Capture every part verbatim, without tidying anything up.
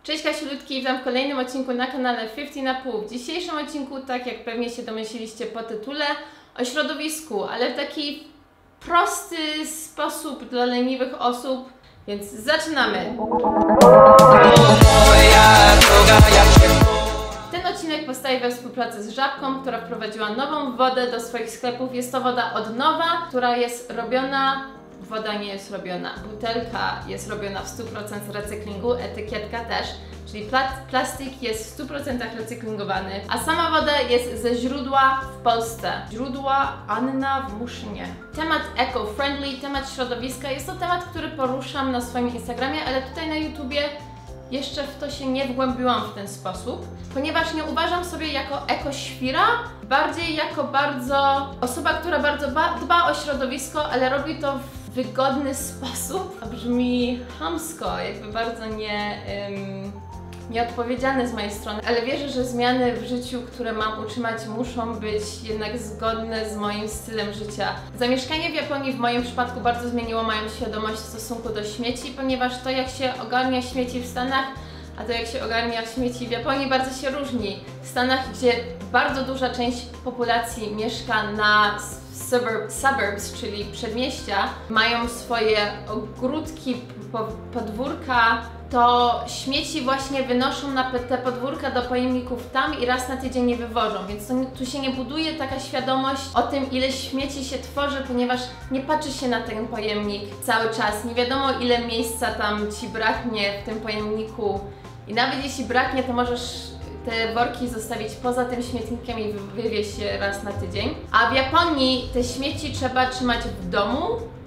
Cześć Kasiulutki, witam w kolejnym odcinku na kanale pięćdziesiąt na pół. W dzisiejszym odcinku, tak jak pewnie się domyśliliście po tytule, o środowisku, ale w taki prosty sposób dla leniwych osób, więc zaczynamy! Ten odcinek powstaje we współpracy z Żabką, która wprowadziła nową wodę do swoich sklepów. Jest to woda od nowa, która jest robiona... Woda nie jest robiona, butelka jest robiona w stu procentach recyklingu, etykietka też, czyli pla plastik jest w stu procentach recyklingowany, a sama woda jest ze źródła w Polsce. Źródła Anna w Muszynie. Temat eco-friendly, temat środowiska, jest to temat, który poruszam na swoim Instagramie, ale tutaj na YouTubie jeszcze w to się nie wgłębiłam w ten sposób, ponieważ nie uważam sobie jako ekoświra, bardziej jako bardzo osoba, która bardzo dba o środowisko, ale robi to w wygodny sposób. To brzmi chamsko, jakby bardzo nie, um, nieodpowiedzialne z mojej strony, ale wierzę, że zmiany w życiu, które mam utrzymać, muszą być jednak zgodne z moim stylem życia. Zamieszkanie w Japonii w moim przypadku bardzo zmieniło moją świadomość w stosunku do śmieci, ponieważ to, jak się ogarnia śmieci w Stanach, a to, jak się ogarnia śmieci w Japonii, bardzo się różni. W Stanach, gdzie bardzo duża część populacji mieszka na suburb, suburbs, czyli przedmieścia, mają swoje ogródki, podwórka, to śmieci właśnie wynoszą na te podwórka do pojemników tam i raz na tydzień je wywożą, więc to, tu się nie buduje taka świadomość o tym, ile śmieci się tworzy, ponieważ nie patrzy się na ten pojemnik cały czas. Nie wiadomo, ile miejsca tam Ci braknie w tym pojemniku i nawet jeśli braknie, to możesz te worki zostawić poza tym śmietnikiem i wywieźć je raz na tydzień. A w Japonii te śmieci trzeba trzymać w domu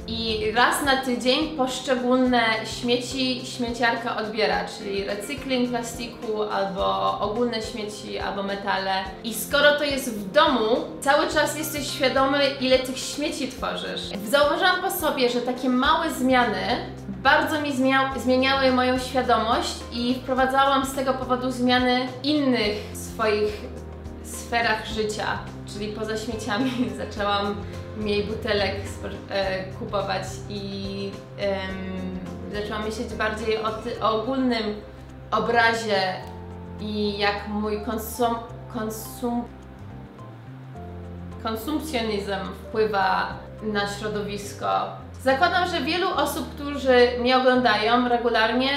i raz na tydzień poszczególne śmieci śmieciarka odbiera, czyli recykling plastiku, albo ogólne śmieci, albo metale. I skoro to jest w domu, cały czas jesteś świadomy, ile tych śmieci tworzysz. Zauważyłam po sobie, że takie małe zmiany bardzo mi zmieniały moją świadomość i wprowadzałam z tego powodu zmiany w innych swoich sferach życia, czyli poza śmieciami zaczęłam mniej butelek e, kupować i e, zaczęłam myśleć bardziej o, ty, o ogólnym obrazie i jak mój konsum, konsum, konsumpcjonizm wpływa na środowisko. Zakładam, że wielu osób, którzy mnie oglądają regularnie,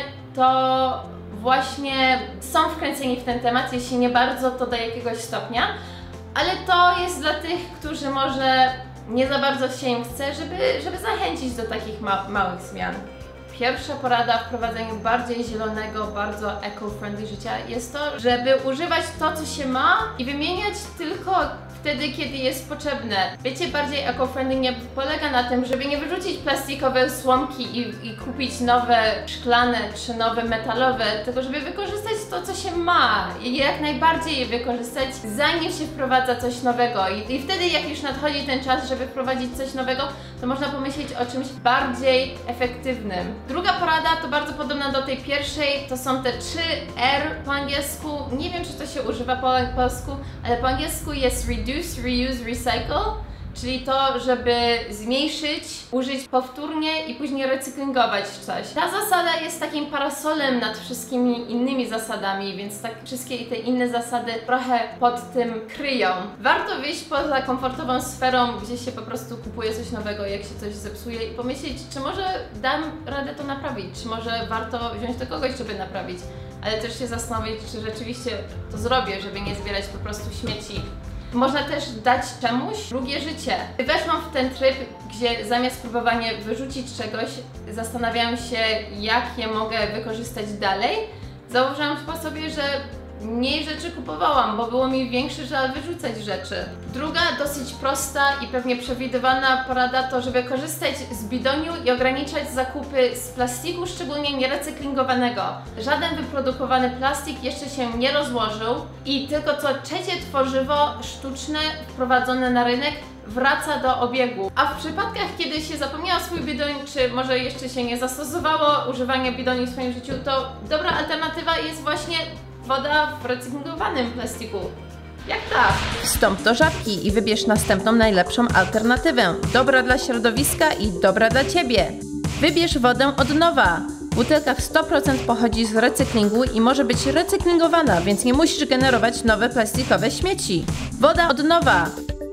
to właśnie są wkręceni w ten temat, jeśli nie bardzo, to do jakiegoś stopnia, ale to jest dla tych, którzy może nie za bardzo się im chce, żeby, żeby zachęcić do takich ma małych zmian. Pierwsza porada w prowadzeniu bardziej zielonego, bardzo eco-friendly życia jest to, żeby używać to, co się ma i wymieniać tylko wtedy, kiedy jest potrzebne. Bycie bardziej eco-friendly nie polega na tym, żeby nie wyrzucić plastikowe słomki i, i kupić nowe szklane czy nowe metalowe, tylko żeby wykorzystać to, co się ma i jak najbardziej je wykorzystać, zanim się wprowadza coś nowego. I, i wtedy, jak już nadchodzi ten czas, żeby wprowadzić coś nowego, to można pomyśleć o czymś bardziej efektywnym. Druga porada to bardzo podobna do tej pierwszej, to są te trzy R po angielsku. Nie wiem, czy to się używa po polsku, ale po angielsku jest reduce, reuse, recycle, czyli to, żeby zmniejszyć, użyć powtórnie i później recyklingować coś. Ta zasada jest takim parasolem nad wszystkimi innymi zasadami, więc tak wszystkie te inne zasady trochę pod tym kryją. Warto wyjść poza komfortową sferą, gdzie się po prostu kupuje coś nowego, jak się coś zepsuje i pomyśleć, czy może dam radę to naprawić, czy może warto wziąć do kogoś, żeby naprawić, ale też się zastanowić, czy rzeczywiście to zrobię, żeby nie zbierać po prostu śmieci. Można też dać czemuś drugie życie. Weszłam w ten tryb, gdzie zamiast próbowania wyrzucić czegoś, zastanawiałam się, jak je mogę wykorzystać dalej. Zauważyłam po sobie, że mniej rzeczy kupowałam, bo było mi większy żal wyrzucać rzeczy. Druga, dosyć prosta i pewnie przewidywalna porada to, żeby korzystać z bidoniu i ograniczać zakupy z plastiku, szczególnie nierecyklingowanego. Żaden wyprodukowany plastik jeszcze się nie rozłożył i tylko co trzecie tworzywo sztuczne wprowadzone na rynek wraca do obiegu. A w przypadkach, kiedy się zapomniała swój bidoń, czy może jeszcze się nie zastosowało używania bidoni w swoim życiu, to dobra alternatywa jest właśnie woda w recyklingowanym plastiku. Jak ta? Wstąp do Żabki i wybierz następną najlepszą alternatywę. Dobra dla środowiska i dobra dla Ciebie. Wybierz wodę od nowa. Butelka w sto procent pochodzi z recyklingu i może być recyklingowana, więc nie musisz generować nowe plastikowe śmieci. Woda od nowa!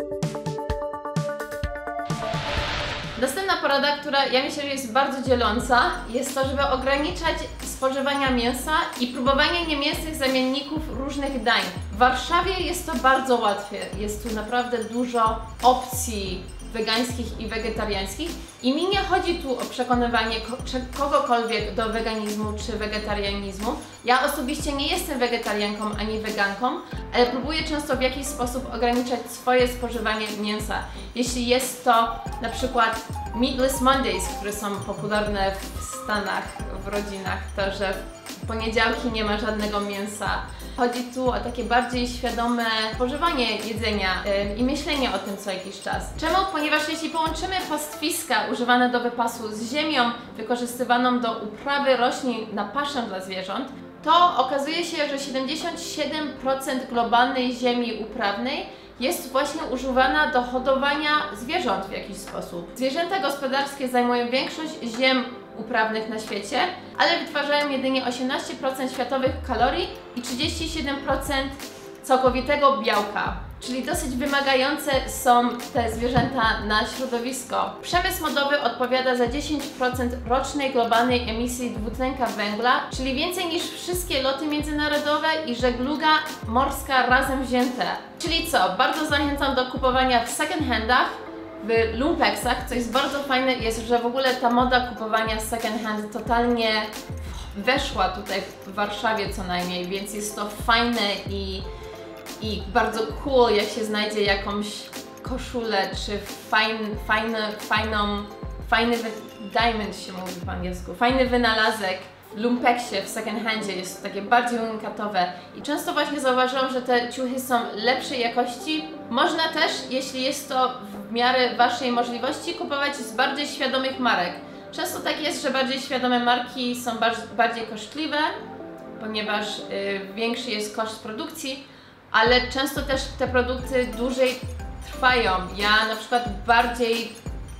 Następna porada, która ja myślę, że jest bardzo dzieląca, jest to, żeby ograniczać spożywania mięsa i próbowanie niemięsnych zamienników różnych dań. W Warszawie jest to bardzo łatwe, jest tu naprawdę dużo opcji wegańskich i wegetariańskich i mi nie chodzi tu o przekonywanie kogokolwiek do weganizmu czy wegetarianizmu. Ja osobiście nie jestem wegetarianką ani weganką, ale próbuję często w jakiś sposób ograniczać swoje spożywanie mięsa. Jeśli jest to na przykład Meatless Mondays, które są popularne w Stanach, w rodzinach, to że w poniedziałki nie ma żadnego mięsa. Chodzi tu o takie bardziej świadome spożywanie jedzenia yy, i myślenie o tym co jakiś czas. Czemu? Ponieważ jeśli połączymy pastwiska używane do wypasu z ziemią wykorzystywaną do uprawy roślin na paszę dla zwierząt, to okazuje się, że siedemdziesiąt siedem procent globalnej ziemi uprawnej jest właśnie używana do hodowania zwierząt w jakiś sposób. Zwierzęta gospodarskie zajmują większość ziem uprawnych na świecie, ale wytwarzają jedynie osiemnaście procent światowych kalorii i trzydzieści siedem procent całkowitego białka. Czyli dosyć wymagające są te zwierzęta na środowisko. Przemysł modowy odpowiada za dziesięć procent rocznej globalnej emisji dwutlenka węgla, czyli więcej niż wszystkie loty międzynarodowe i żegluga morska razem wzięte. Czyli co? Bardzo zachęcam do kupowania w second handach, w lumpeksach, co jest bardzo fajne, jest, że w ogóle ta moda kupowania second hand totalnie weszła tutaj w Warszawie co najmniej, więc jest to fajne i, i bardzo cool, jak się znajdzie jakąś koszulę, czy fajn, fajny, fajną, fajny, diamond się mówi po angielsku, fajny wynalazek w lumpeksie, w second handzie, jest to takie bardziej unikatowe i często właśnie zauważyłam, że te ciuchy są lepszej jakości. Można też, jeśli jest to w miarę waszej możliwości, kupować z bardziej świadomych marek. Często tak jest, że bardziej świadome marki są bardziej kosztliwe, ponieważ yy, większy jest koszt produkcji, ale często też te produkty dłużej trwają. Ja na przykład bardziej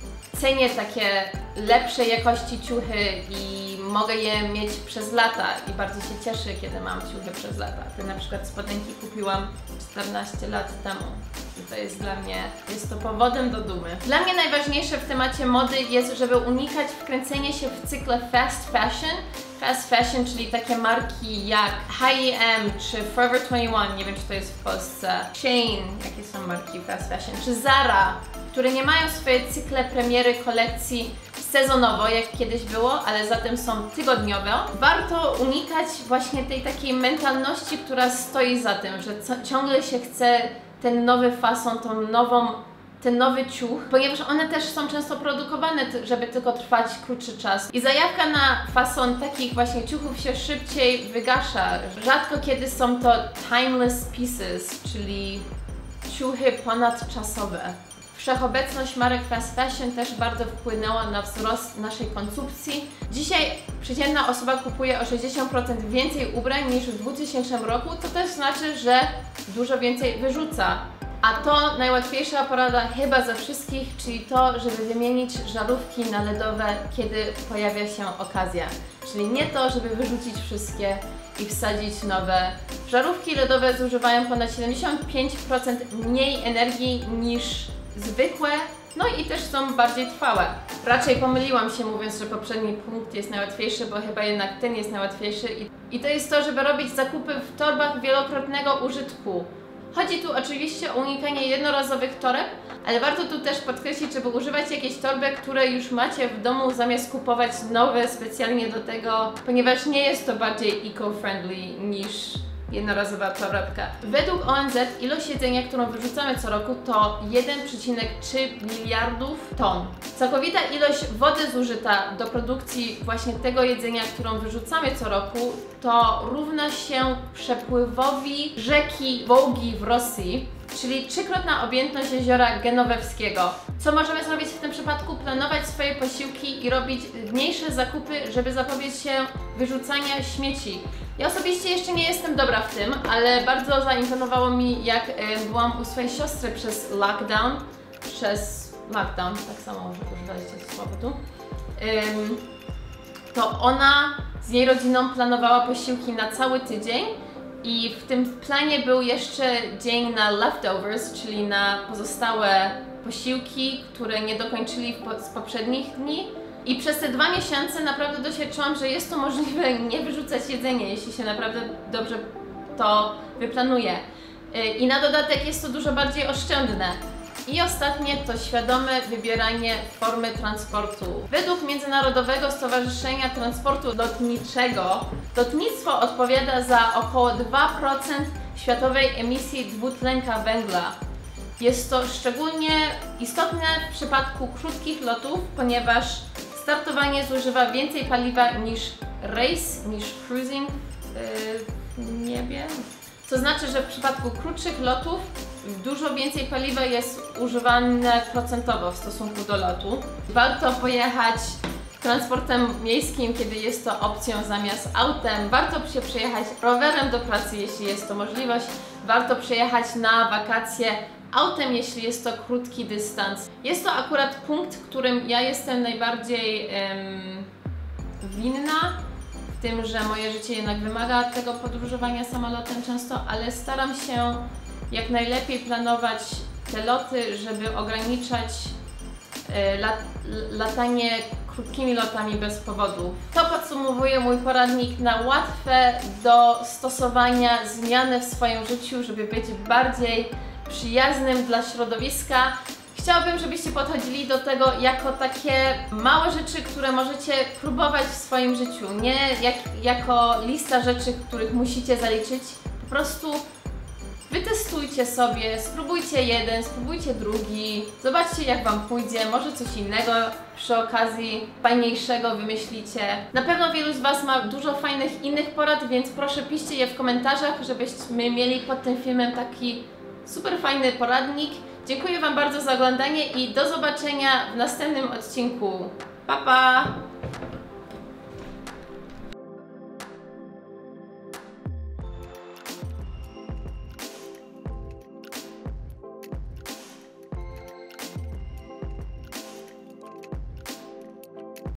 cenię takie lepszej jakości ciuchy i mogę je mieć przez lata i bardzo się cieszę, kiedy mam ciuchy przez lata. Na przykład spodenki kupiłam czternaście lat temu i to jest dla mnie, jest to powodem do dumy. Dla mnie najważniejsze w temacie mody jest, żeby unikać wkręcenia się w cykle fast fashion. Fast fashion, czyli takie marki jak H i M czy Forever dwadzieścia jeden, nie wiem czy to jest w Polsce, Shein, jakie są marki fast fashion, czy Zara, które nie mają swoje cykle premiery kolekcji sezonowo, jak kiedyś było, ale zatem są tygodniowe. Warto unikać właśnie tej takiej mentalności, która stoi za tym, że ciągle się chce ten nowy fason, tą nową, ten nowy ciuch, ponieważ one też są często produkowane, żeby tylko trwać krótszy czas. I zajawka na fason takich właśnie ciuchów się szybciej wygasza. Rzadko kiedy są to timeless pieces, czyli ciuchy ponadczasowe. Wszechobecność marek fast fashion też bardzo wpłynęła na wzrost naszej konsumpcji. Dzisiaj przeciętna osoba kupuje o sześćdziesiąt procent więcej ubrań niż w dwutysięcznym roku, to też znaczy, że dużo więcej wyrzuca. A to najłatwiejsza porada chyba ze wszystkich, czyli to, żeby wymienić żarówki na ledowe, kiedy pojawia się okazja. Czyli nie to, żeby wyrzucić wszystkie i wsadzić nowe. Żarówki ledowe zużywają ponad siedemdziesiąt pięć procent mniej energii niż zwykłe, no i też są bardziej trwałe. Raczej pomyliłam się mówiąc, że poprzedni punkt jest najłatwiejszy, bo chyba jednak ten jest najłatwiejszy i, i to jest to, żeby robić zakupy w torbach wielokrotnego użytku. Chodzi tu oczywiście o unikanie jednorazowych toreb, ale warto tu też podkreślić, żeby używać jakiejś torby, które już macie w domu, zamiast kupować nowe specjalnie do tego, ponieważ nie jest to bardziej eco-friendly niż jednorazowa torebka. Według O N Z ilość jedzenia, którą wyrzucamy co roku, to jeden przecinek trzy miliardów ton. Całkowita ilość wody zużyta do produkcji właśnie tego jedzenia, którą wyrzucamy co roku, to równa się przepływowi rzeki Wołgi w Rosji, czyli trzykrotna objętność jeziora Genowewskiego. Co możemy zrobić w tym przypadku? Planować swoje posiłki i robić mniejsze zakupy, żeby zapobiec się wyrzucania śmieci. Ja osobiście jeszcze nie jestem dobra w tym, ale bardzo zaimponowało mi, jak y, byłam u swojej siostry przez lockdown, przez lockdown, tak samo używaliście słowa tu. Ym, to ona z jej rodziną planowała posiłki na cały tydzień i w tym planie był jeszcze dzień na leftovers, czyli na pozostałe posiłki, które nie dokończyli po, z poprzednich dni. I przez te dwa miesiące naprawdę doświadczyłam, że jest to możliwe nie wyrzucać jedzenia, jeśli się naprawdę dobrze to wyplanuje. I na dodatek jest to dużo bardziej oszczędne. I ostatnie to świadome wybieranie formy transportu. Według Międzynarodowego Stowarzyszenia Transportu Lotniczego lotnictwo odpowiada za około dwa procent światowej emisji dwutlenka węgla. Jest to szczególnie istotne w przypadku krótkich lotów, ponieważ startowanie zużywa więcej paliwa niż rejs, niż cruising yy, w niebie. To znaczy, że w przypadku krótszych lotów dużo więcej paliwa jest używane procentowo w stosunku do lotu. Warto pojechać transportem miejskim, kiedy jest to opcją zamiast autem. Warto się przejechać rowerem do pracy, jeśli jest to możliwość. Warto przejechać na wakacje autem, jeśli jest to krótki dystans. Jest to akurat punkt, w którym ja jestem najbardziej em, winna, w tym, że moje życie jednak wymaga tego podróżowania samolotem często, ale staram się jak najlepiej planować te loty, żeby ograniczać e, lat, latanie krótkimi lotami bez powodu. To podsumowuje mój poradnik na łatwe do stosowania zmiany w swoim życiu, żeby być bardziej przyjaznym dla środowiska. Chciałabym, żebyście podchodzili do tego jako takie małe rzeczy, które możecie próbować w swoim życiu, nie jak, jako lista rzeczy, których musicie zaliczyć. Po prostu wytestujcie sobie, spróbujcie jeden, spróbujcie drugi, zobaczcie jak Wam pójdzie, może coś innego przy okazji fajniejszego wymyślicie. Na pewno wielu z Was ma dużo fajnych innych porad, więc proszę piszcie je w komentarzach, żebyśmy mieli pod tym filmem taki super fajny poradnik. Dziękuję Wam bardzo za oglądanie i do zobaczenia w następnym odcinku. Pa, pa!